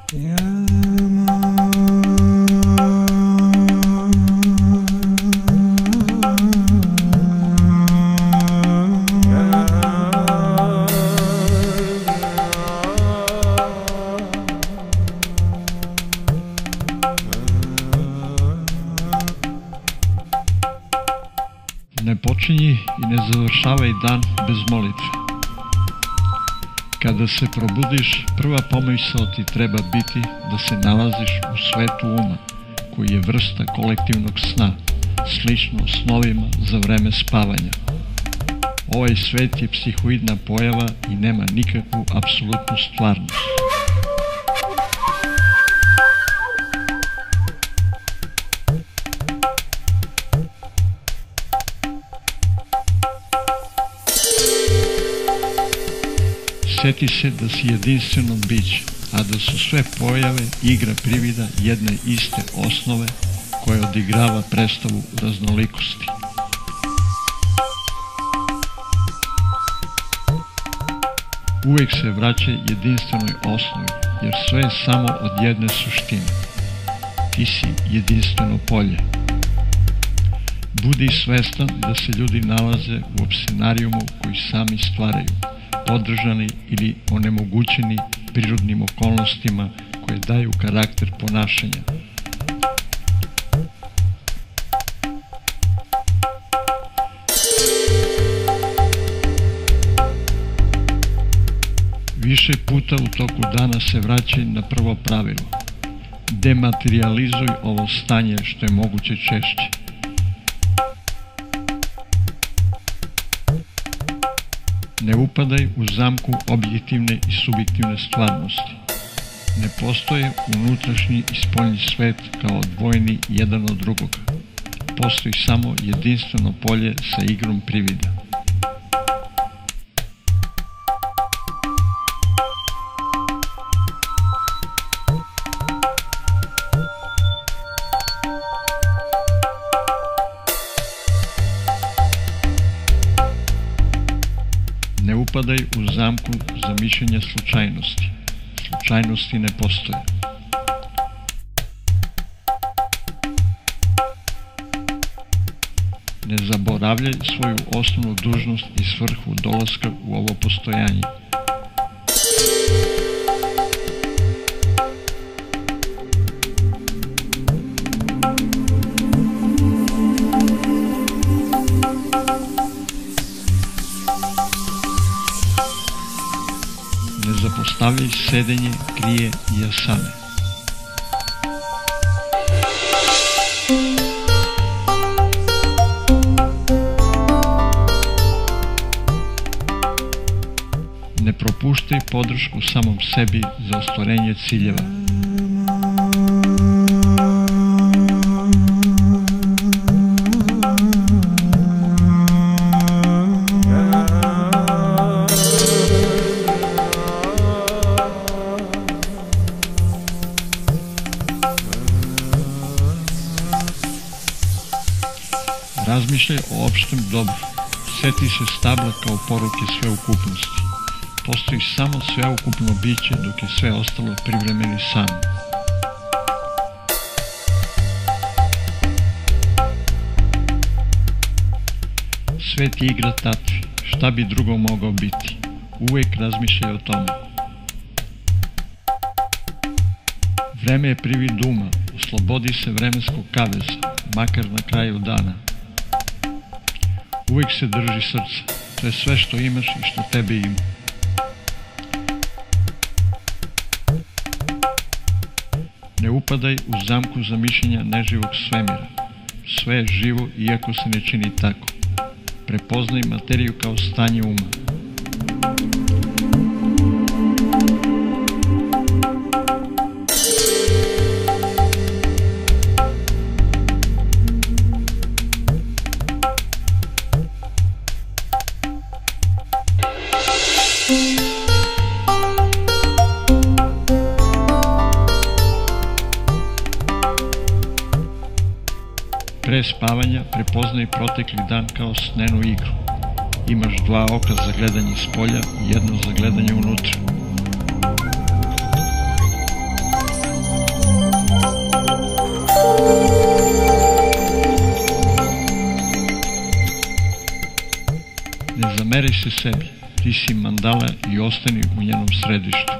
Ne počinji i ne završavaj dan bez molitve. Kada se probudiš, prva pomisao ti treba biti da se nalaziš u svetu uma, koji je vrsta kolektivnog sna, slično snovima za vreme spavanja. Ovaj svet je psihoidna pojava i nema nikakvu apsolutnu stvarnost. Sjeti se da si jedinstveno biće, a da su sve pojave igra privida jedne iste osnove koja odigrava predstavu raznolikosti. Uvek se vraća jedinstvenoj osnovi, jer sve je samo od jedne suštine. Ti si jedinstveno polje. Budi svestan da se ljudi nalaze u opscenarijumu koji sami stvaraju, podržani ili onemogućeni prirodnim okolnostima koje daju karakter ponašanja. Više puta u toku dana se vraćaj na prvo pravilo. Dematerializuj ovo stanje što je moguće češće. Ne upadaj u zamku objektivne i subjektivne stvarnosti. Ne postoje unutrašnji i spoljni svet kao odvojeni jedan od drugoga. Postoji samo jedinstveno polje sa igrom privida. Ne upadaj u zamku zamišljanja slučajnosti. Slučajnosti ne postoje. Ne zaboravljaj svoju osnovnu dužnost i svrhu dolaska u ovo postojanje. Ne zapostavljaj sedenje, krije i asane. Ne propuštaj podršku samom sebi za ostvarenje ciljeva. Razmišljaj o opštem dobru. Sjeti se stabla kao poruke sveukupnosti. Postoji samo sveukupno biće, dok je sve ostalo privremeni san. Svet je igra tatvi. Šta bi drugo mogao biti? Uvek razmišljaj o tome. Vreme je privid uma. Oslobodi se vremenskog kaveza, makar na kraju dana. Uvek se drži srca. To je sve što imaš i što tebe ima. Ne upadaj u zamku zamišljanja neživog svemira. Sve je živo, iako se ne čini tako. Prepoznaj materiju kao stanje uma. Pre spavanja prepoznaj protekli dan kao snenu igru. Imaš dva oka za gledanje spolja i jedno za gledanje unutra. se sebi. Ti si mandala i ostani u njenom središtu.